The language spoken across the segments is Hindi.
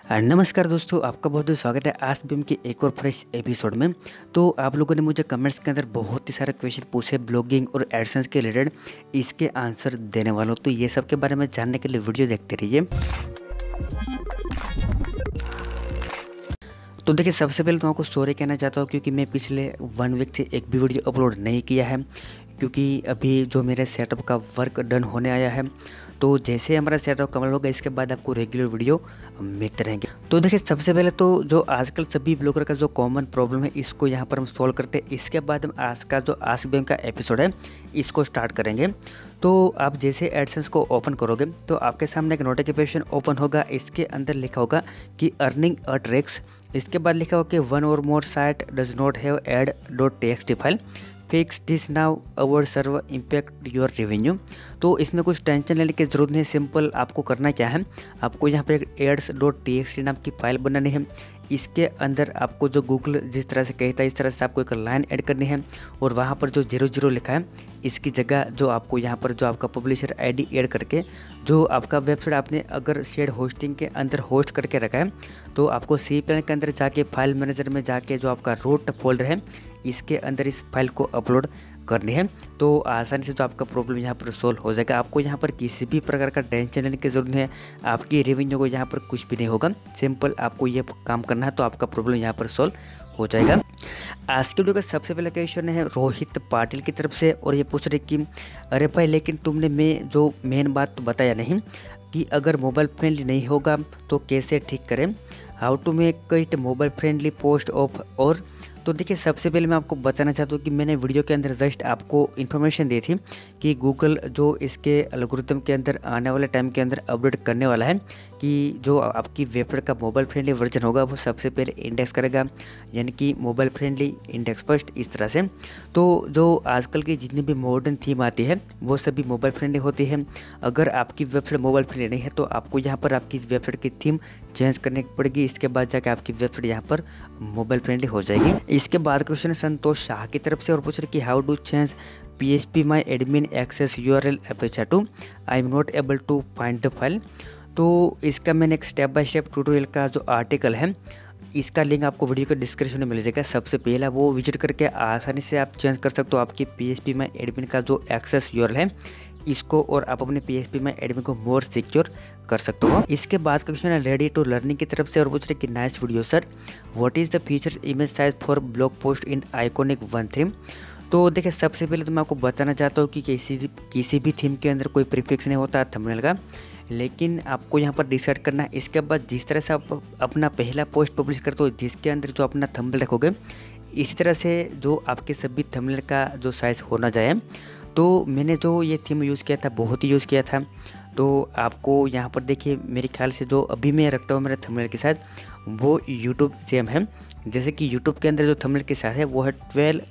नमस्कार दोस्तों, आपका बहुत बहुत स्वागत है आज बीम के एक और फ्रेश एपिसोड में। तो आप लोगों ने मुझे कमेंट्स के अंदर बहुत ही सारे क्वेश्चन पूछे ब्लॉगिंग और एडसेंस के रिलेटेड, इसके आंसर देने वाला हूँ। तो ये सब के बारे में जानने के लिए वीडियो देखते रहिए। तो देखिए, सबसे पहले तो आपको सॉरी कहना चाहता हूँ क्योंकि मैं पिछले 1 वीक से एक भी वीडियो अपलोड नहीं किया है, क्योंकि अभी जो मेरे सेटअप का वर्क डन होने आया है। तो जैसे हमारा सेटअप कम्प्लीट होगा इसके बाद आपको रेगुलर वीडियो मिलते रहेंगे। तो देखिए, सबसे पहले तो जो आजकल सभी ब्लॉगर का जो कॉमन प्रॉब्लम है इसको यहाँ पर हम सॉल्व करते हैं। इसके बाद हम आज का जो आस्क बीम का एपिसोड है इसको स्टार्ट करेंगे। तो आप जैसे एडसेंस को ओपन करोगे तो आपके सामने एक नोटिफिकेशन ओपन होगा। इसके अंदर लिखा होगा कि अर्निंग अ ट्रैक्स, इसके बाद लिखा होगा कि 1 or more site does not have ad.txt file, fix this now our server impact your revenue. तो इसमें कुछ टेंशन लेने की ज़रूरत नहीं, सिंपल आपको करना क्या है, आपको यहाँ पर एक ads.txt नाम की फाइल बनानी है। इसके अंदर आपको जो गूगल जिस तरह से कहता है इस तरह से आपको एक लाइन ऐड करनी है और वहाँ पर जो 00 लिखा है इसकी जगह जो आपको यहाँ पर जो आपका पब्लिशर आईडी ऐड करके जो आपका वेबसाइट आपने अगर शेयर होस्टिंग के अंदर होस्ट करके रखा है तो आपको सी प्लान के अंदर जाके फाइल मैनेजर में जाके जो आपका रूट फोल्डर है इसके अंदर इस फाइल को अपलोड करनी है। तो आसानी से जो आपका प्रॉब्लम यहाँ पर सोल्व हो जाएगा। आपको यहाँ पर किसी भी प्रकार का टेंशन लेने की जरूरत नहीं है, आपकी रेवेन्यू को यहाँ पर कुछ भी नहीं होगा। सिंपल आपको ये काम करना है तो आपका प्रॉब्लम यहाँ पर सोल्व हो जाएगा। आज के वीडियो का सबसे पहला क्वेश्चन है रोहित पाटिल की तरफ से और ये पूछ रहे कि अरे भाई, लेकिन तुमने मैं जो मेन बात तो बताया नहीं कि अगर मोबाइल फ्रेंडली नहीं होगा तो कैसे ठीक करें, how to make it mobile friendly post of. और तो देखिए, सबसे पहले मैं आपको बताना चाहता हूँ कि मैंने वीडियो के अंदर जस्ट आपको इन्फॉर्मेशन दी थी कि गूगल जो इसके एल्गोरिथम के अंदर आने वाले टाइम के अंदर अपडेट करने वाला है कि जो आपकी वेबसाइट का मोबाइल फ्रेंडली वर्जन होगा वो सबसे पहले इंडेक्स करेगा, यानी कि मोबाइल फ्रेंडली इंडेक्स फर्स्ट इस तरह से। तो जो आजकल की जितनी भी मॉडर्न थीम आती है वो सभी मोबाइल फ्रेंडली होती है। अगर आपकी वेबसाइट मोबाइल फ्रेंडली नहीं है तो आपको यहाँ पर आपकी वेबसाइट की थीम चेंज करनी पड़ेगी, इसके बाद जाकर आपकी वेबसाइट यहाँ पर मोबाइल फ्रेंडली हो जाएगी। इसके बाद क्वेश्चन है संतोष शाह की तरफ से और पूछ रहे कि how do change PHP my admin access URL apache2 I am not able to find the file. तो इसका मैंने एक स्टेप बाय स्टेप ट्यूटोरियल का जो आर्टिकल है इसका लिंक आपको वीडियो के डिस्क्रिप्शन में मिल जाएगा। सबसे पहला वो विजिट करके आसानी से आप चेंज कर सकते हो आपकी PHP माई एडमिन का जो एक्सेस URL है इसको, और आप अपने PHP माई एडमिन को मोर सिक्योर कर सकते हो। इसके बाद क्वेश्चन है रेडी टू लर्निंग की तरफ से और पूछ रहे कि nice video sir, what is the feature image size for blog post in iconic one theme. तो देखिए, सबसे पहले तो मैं आपको बताना चाहता हूँ कि किसी भी थीम के अंदर कोई प्रीफिक्स नहीं होता थंबनेल का, लेकिन आपको यहाँ पर डिसाइड करना है। इसके बाद जिस तरह से आप अपना पहला पोस्ट पब्लिश करते हो जिसके अंदर जो अपना थंबनेल रखोगे इसी तरह से जो आपके सभी थंबनेल का जो साइज़ होना चाहिए। तो मैंने जो ये थीम यूज़ किया था बहुत ही यूज़ किया था। तो आपको यहाँ पर देखिए, मेरे ख्याल से जो अभी मैं रखता हूँ मेरे थंबनेल के साथ वो यूट्यूब सेम है। जैसे कि यूट्यूब के अंदर जो थंबनेल के साथ है वो है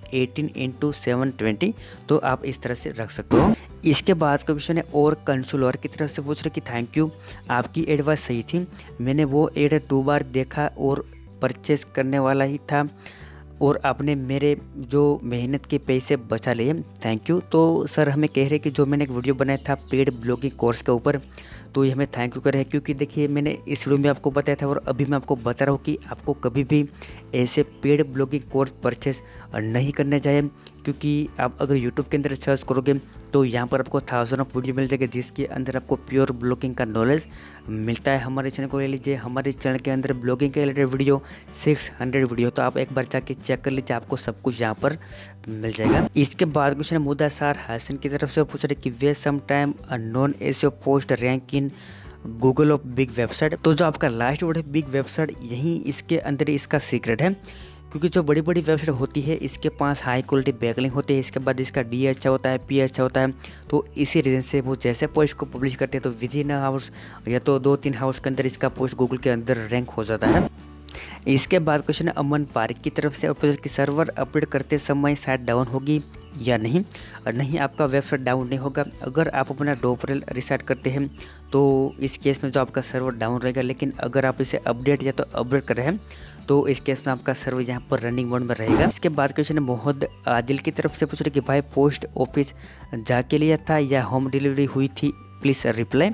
1280x720, तो आप इस तरह से रख सकते हो। इसके बाद का क्वेश्चन है और कंसोलर की तरफ से पूछ रहे कि थैंक यू, आपकी एडवाइस सही थी, मैंने वो एड 2 बार देखा और परचेस करने वाला ही था और आपने मेरे जो मेहनत के पैसे बचा लिए, थैंक यू। तो सर हमें कह रहे कि जो मैंने एक वीडियो बनाया था पेड ब्लॉगिंग कोर्स के ऊपर, तो ये हमें थैंक यू कर रहे हैं, क्योंकि देखिए मैंने इस वीडियो में आपको बताया था और अभी मैं आपको बता रहा हूँ कि आपको कभी भी ऐसे पेड ब्लॉगिंग कोर्स परचेस नहीं करने चाहिए, क्योंकि आप अगर यूट्यूब के अंदर सर्च करोगे तो यहाँ पर आपको 1000 ऑफ वीडियो मिल जाएगा जिसके अंदर आपको प्योर ब्लॉगिंग का नॉलेज मिलता है। हमारे चैनल को ले लीजिए, हमारे चैनल के अंदर ब्लॉगिंग के रिलेटेड वीडियो 600 वीडियो, तो आप एक बार जाके चेक कर लीजिए, आपको सब कुछ यहाँ पर मिल जाएगा। इसके बाद क्वेश्चन मुदासार हसन की तरफ से पूछ रहे कि way some time non SEO post rank in Google of big website. तो जो आपका लास्ट वर्ड है बिग वेबसाइट, यहीं इसके अंदर इसका सीक्रेट है, क्योंकि जो बड़ी बड़ी वेबसाइट होती है इसके पास हाई क्वालिटी बैकलिंक होती है, इसके बाद इसका D अच्छा होता है, P अच्छा होता है। तो इसी रीज़न से वो जैसे पोस्ट को पब्लिश करते हैं तो विद इन आवर्स या तो 2-3 आवर्स के अंदर इसका पोस्ट गूगल के अंदर रैंक हो जाता है। इसके बाद क्वेश्चन है अमन पारिक की तरफ से और कि सर्वर अपडेट करते समय साइट डाउन होगी या नहीं। नहीं, आपका वेबसाइट डाउन नहीं होगा। अगर आप अपना डोपरेल रिसेट करते हैं तो इस केस में जो आपका सर्वर डाउन रहेगा, लेकिन अगर आप इसे अपडेट या तो अपडेट कर रहे हैं तो इस केस में आपका सर्वर यहाँ पर रनिंग मोड में रहेगा। इसके बाद क्वेश्चन है मोहम्मद आदिल की तरफ से पूछ रहे कि भाई पोस्ट ऑफिस जाके लिया था या होम डिलीवरी हुई थी, प्लीज़ रिप्लाई।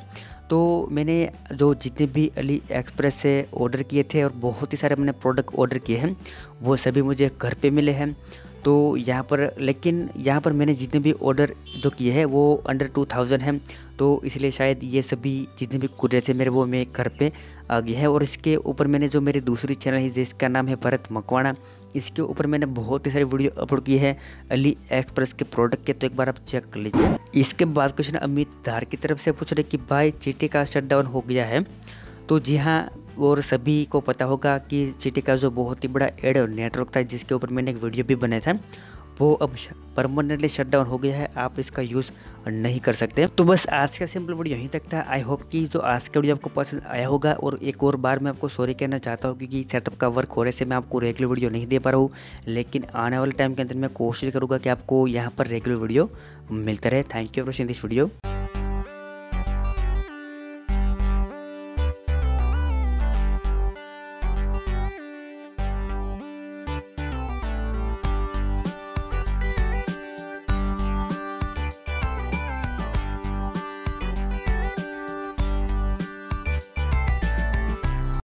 तो मैंने जो जितने भी अली एक्सप्रेस से ऑर्डर किए थे और बहुत ही सारे मैंने प्रोडक्ट ऑर्डर किए हैं वो सभी मुझे घर पे मिले हैं। तो यहाँ पर लेकिन यहाँ पर मैंने जितने भी ऑर्डर जो किए हैं वो अंडर 2000 हैं, तो इसलिए शायद ये सभी जितने भी कुरियर थे मेरे वो मेरे घर पे आ गए हैं। और इसके ऊपर मैंने जो मेरी दूसरी चैनल है जिसका नाम है भरत मकवाना, इसके ऊपर मैंने बहुत ही सारी वीडियो अपलोड की है अली एक्सप्रेस के प्रोडक्ट के, तो एक बार आप चेक कर लीजिए। इसके बाद क्वेश्चन अमित धार की तरफ से पूछ रहे कि भाई चीटी का शटडाउन हो गया है। तो जी हाँ, और सभी को पता होगा कि चीटी का जो बहुत ही बड़ा एड नेटवर्क था जिसके ऊपर मैंने एक वीडियो भी बनाया था वो अब परमानेंटली शट डाउन हो गया है, आप इसका यूज़ नहीं कर सकते। तो बस आज का सिंपल वीडियो यहीं तक था। आई होप कि जो आज का वीडियो आपको पसंद आया होगा। और एक और बार मैं आपको सॉरी कहना चाहता हूँ क्योंकि सेटअप का वर्क होने से मैं आपको रेगुलर वीडियो नहीं दे पा रहा हूँ, लेकिन आने वाले टाइम के अंदर मैं कोशिश करूँगा कि आपको यहाँ पर रेगुलर वीडियो मिलता रहे। Thank you for watching this video.